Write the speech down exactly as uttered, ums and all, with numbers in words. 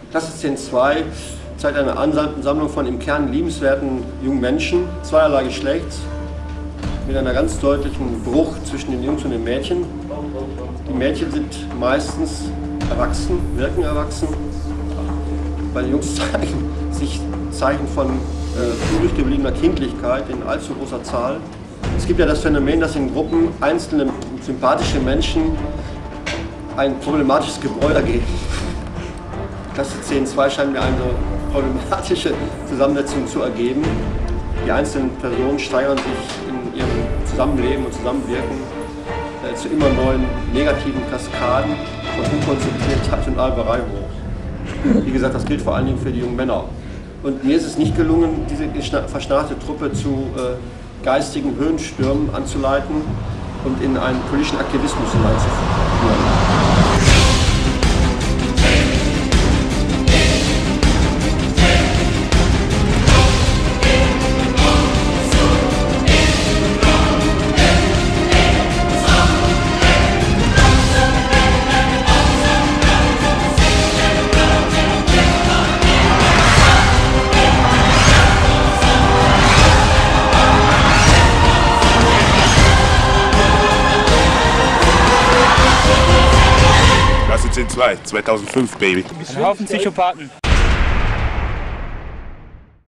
Klasse zehn zwei zeigt eine Ansammlung von im Kern liebenswerten jungen Menschen, zweierlei Geschlechts, mit einer ganz deutlichen Bruch zwischen den Jungs und den Mädchen. Die Mädchen sind meistens erwachsen, wirken erwachsen. Bei den Jungs zeigen sich Zeichen von äh, übrig gebliebener Kindlichkeit in allzu großer Zahl. Es gibt ja das Phänomen, dass in Gruppen einzelne sympathische Menschen ein problematisches Gebräu ergeben. Klasse zehn zwei scheint mir eine problematische Zusammensetzung zu ergeben. Die einzelnen Personen steigern sich in ihrem Zusammenleben und Zusammenwirken äh, zu immer neuen negativen Kaskaden von Unkonzentriertheit und Alberei hoch. Wie gesagt, das gilt vor allen Dingen für die jungen Männer. Und mir ist es nicht gelungen, diese verschnarrte Truppe zu äh, geistigen Höhenstürmen anzuleiten und in einen politischen Aktivismus hineinzuführen. Klasse zehn zwei, zweitausendfünf, Baby. Ein Haufen Psychopathen.